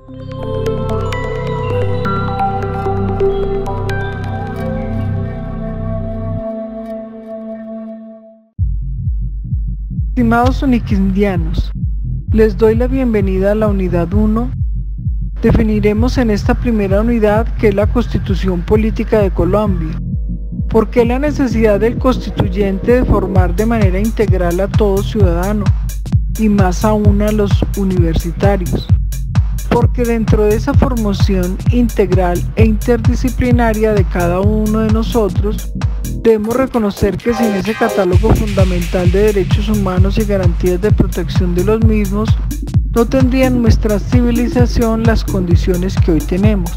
Estimados uniquindianos, les doy la bienvenida a la unidad 1. Definiremos en esta primera unidad qué es la Constitución Política de Colombia. ¿Por qué la necesidad del constituyente de formar de manera integral a todo ciudadano, y más aún a los universitarios? Porque dentro de esa formación integral e interdisciplinaria de cada uno de nosotros, debemos reconocer que sin ese catálogo fundamental de derechos humanos y garantías de protección de los mismos, no tendría nuestra civilización las condiciones que hoy tenemos.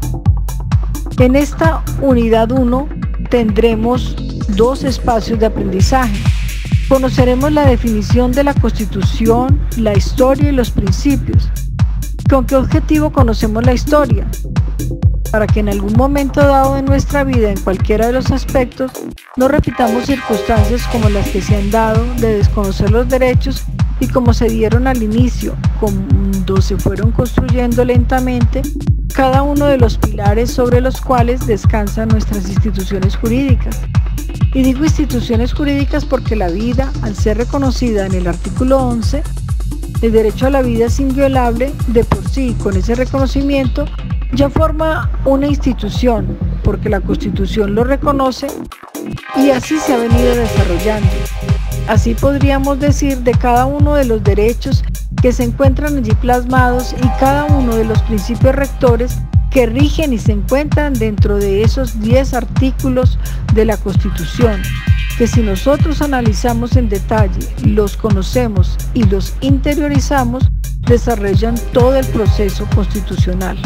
En esta unidad 1 tendremos dos espacios de aprendizaje. Conoceremos la definición de la Constitución, la historia y los principios. ¿Con qué objetivo conocemos la historia? Para que en algún momento dado de nuestra vida, en cualquiera de los aspectos, no repitamos circunstancias como las que se han dado de desconocer los derechos y como se dieron al inicio, cuando se fueron construyendo lentamente cada uno de los pilares sobre los cuales descansan nuestras instituciones jurídicas. Y digo instituciones jurídicas porque la vida, al ser reconocida en el artículo 11, el derecho a la vida es inviolable de por sí. Con ese reconocimiento ya forma una institución, porque la Constitución lo reconoce y así se ha venido desarrollando. Así podríamos decir de cada uno de los derechos que se encuentran allí plasmados y cada uno de los principios rectores que rigen y se encuentran dentro de esos 10 artículos de la Constitución, que si nosotros analizamos en detalle, los conocemos y los interiorizamos, desarrollan todo el proceso constitucional.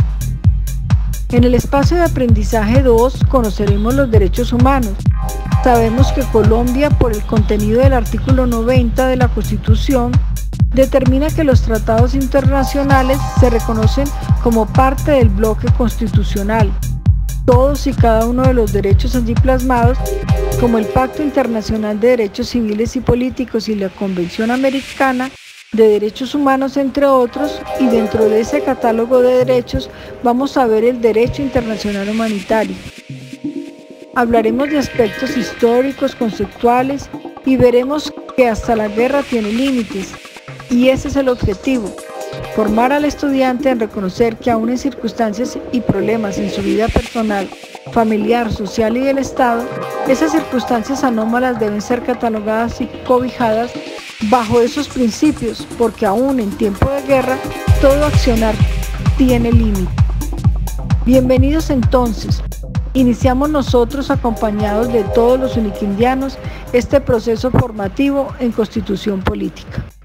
En el espacio de aprendizaje 2 conoceremos los derechos humanos. Sabemos que Colombia, por el contenido del artículo 90 de la Constitución, determina que los tratados internacionales se reconocen como parte del bloque constitucional. Todos y cada uno de los derechos allí plasmados, como el Pacto Internacional de Derechos Civiles y Políticos y la Convención Americana de Derechos Humanos, entre otros, y dentro de ese catálogo de derechos vamos a ver el derecho internacional humanitario. Hablaremos de aspectos históricos, conceptuales y veremos que hasta la guerra tiene límites, y ese es el objetivo. Formar al estudiante en reconocer que aún en circunstancias y problemas en su vida personal, familiar, social y del Estado, esas circunstancias anómalas deben ser catalogadas y cobijadas bajo esos principios, porque aún en tiempo de guerra, todo accionar tiene límite. Bienvenidos entonces. Iniciamos nosotros, acompañados de todos los uniquindianos, este proceso formativo en Constitución Política.